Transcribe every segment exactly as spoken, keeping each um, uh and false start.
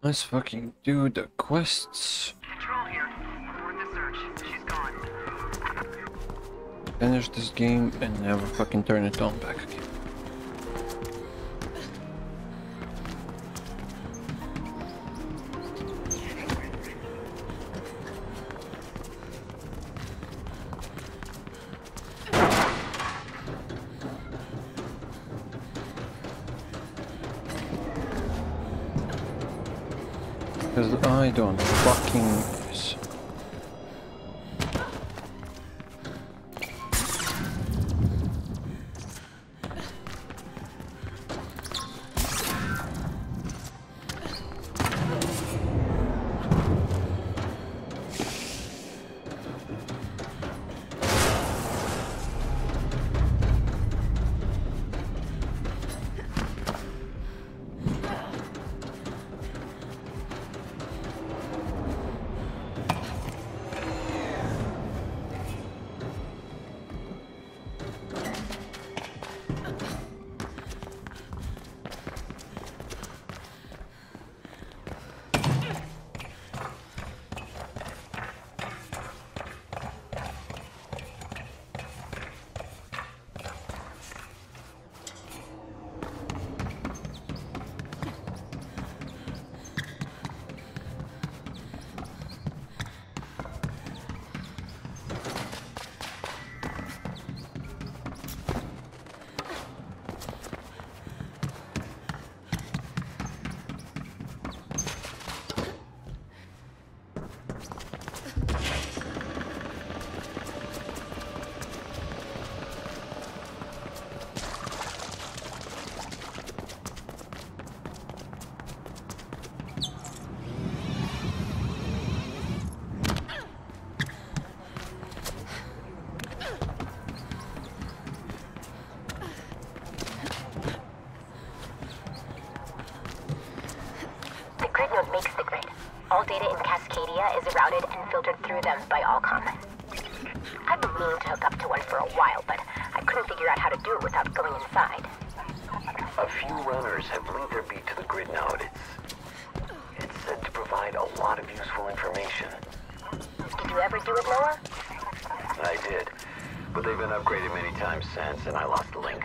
Let's fucking do the quests. Control here. Report the search. She's gone. Finish this game and never fucking turn it on back again. Because I don't fucking miss. Makes the grid. All data in Cascadia is routed and filtered through them by Allcom. I've been meaning to hook up to one for a while, but I couldn't figure out how to do it without going inside. A few runners have linked their beat to the grid node. It's, it's said to provide a lot of useful information. Did you ever do it, Noah? I did, but they've been upgraded many times since, and I lost the link.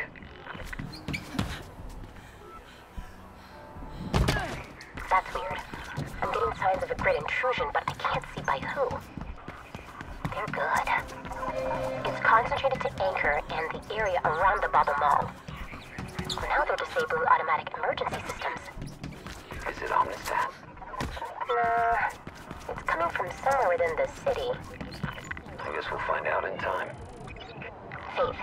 That's weird. I'm getting signs of a grid intrusion, but I can't see by who. They're good. It's concentrated to Anchor and the area around the Baba Mall. Now they're disabling automatic emergency systems. Is it Omnistat? Nah, it's coming from somewhere within the city. I guess we'll find out in time. Faith.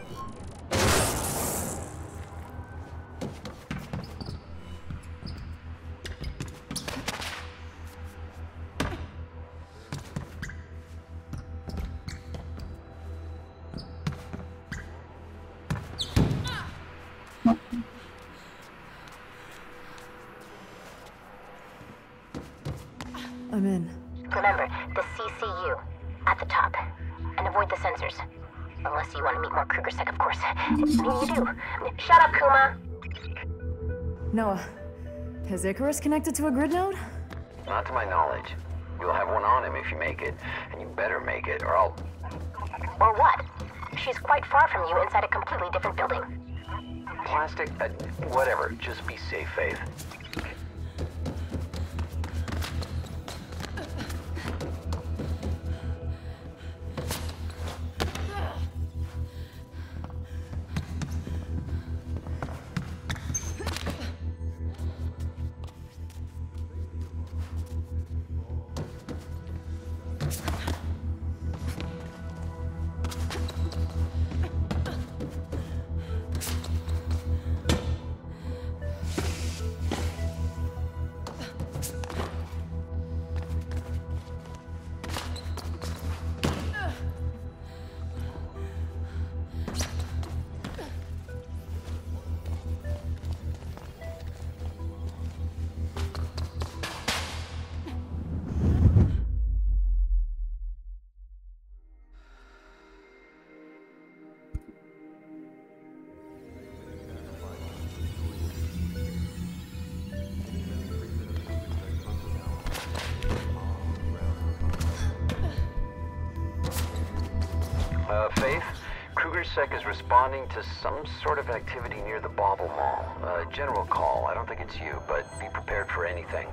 I'm in. Remember, the C C U, at the top. And avoid the sensors. Unless you want to meet more Krugersec, of course. I mean, you do. Shut up, Kuma! Noah, is Icarus connected to a grid node? Not to my knowledge. You'll have one on him if you make it, and you better make it, or I'll... Or what? She's quite far from you inside a completely different building. Plastic? Uh, whatever. Just be safe, Faith. Faith, KrugerSec is responding to some sort of activity near the Bauble Mall. Uh, general call. I don't think it's you, but be prepared for anything.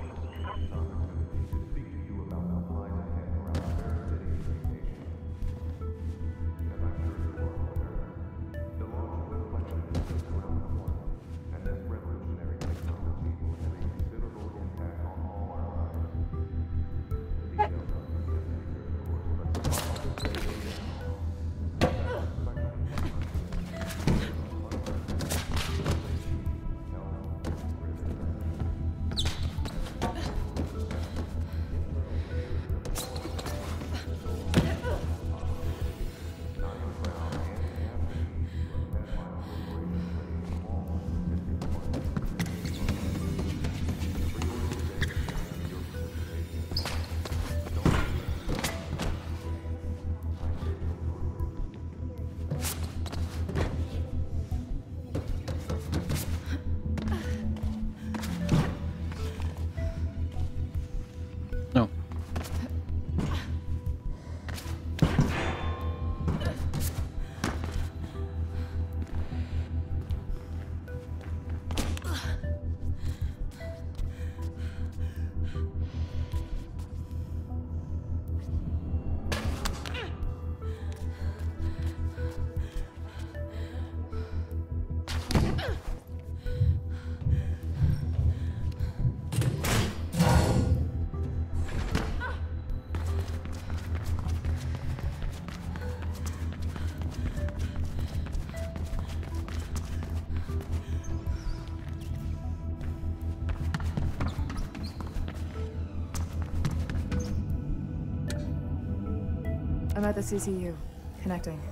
I'm at the C C U. Connecting.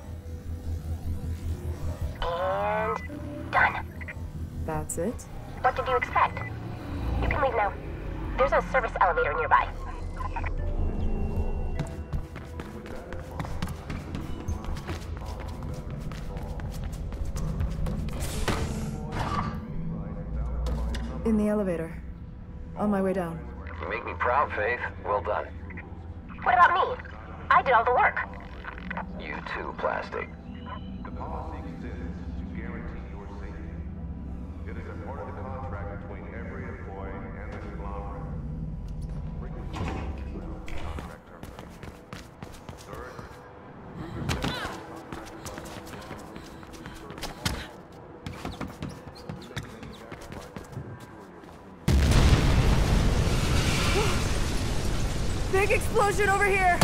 And done. That's it? What did you expect? You can leave now. There's a service elevator nearby. In the elevator. On my way down. You make me proud, Faith. Well done. What about me? I did all the work. You too, Plastic. The policy exists to guarantee your safety. It is a part of the contract between every employee and the conglomerate. Frequency contract termination. Third, Big explosion over here!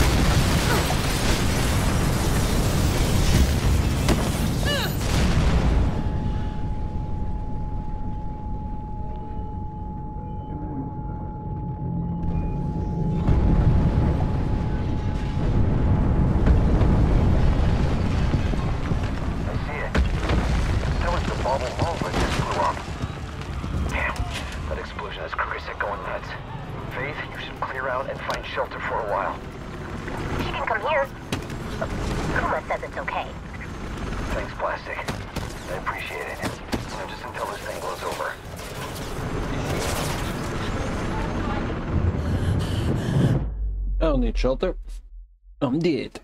I don't need shelter. I'm dead.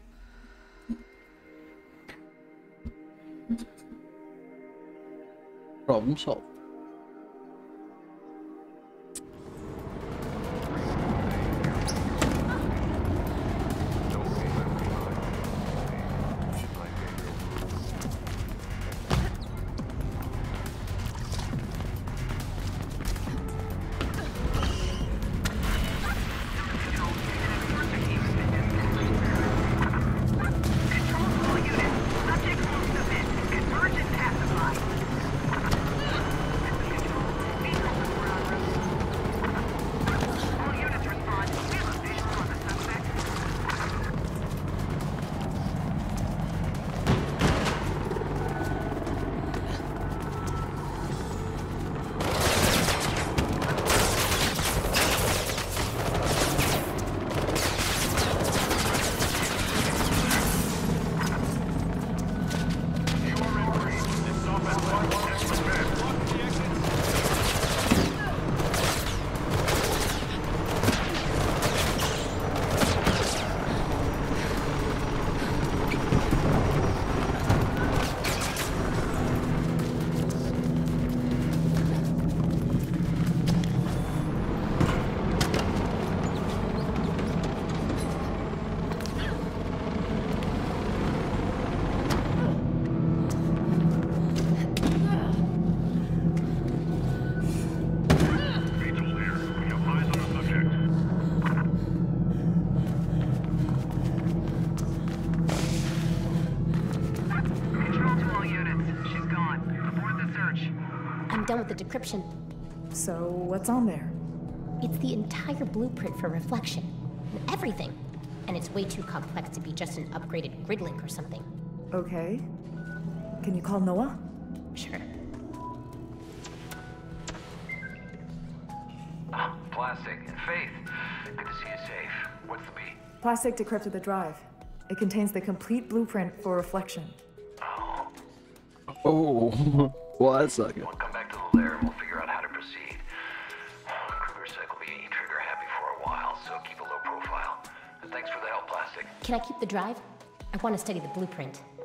Problem solved. download the decryption. So, what's on there? It's the entire blueprint for Reflection. Everything. And it's way too complex to be just an upgraded grid link or something. Okay. Can you call Noah? Sure. Ah, Plastic and Faith. Good to see you safe. What's the beat? Plastic decrypted the drive. It contains the complete blueprint for Reflection. Oh, Oh, well, that's not good. we'll come back to the lair and we'll figure out how to proceed. Kruger's Sec will be trigger happy for a while, so keep a low profile. And thanks for the help, Plastic. Can I keep the drive? I want to study the blueprint.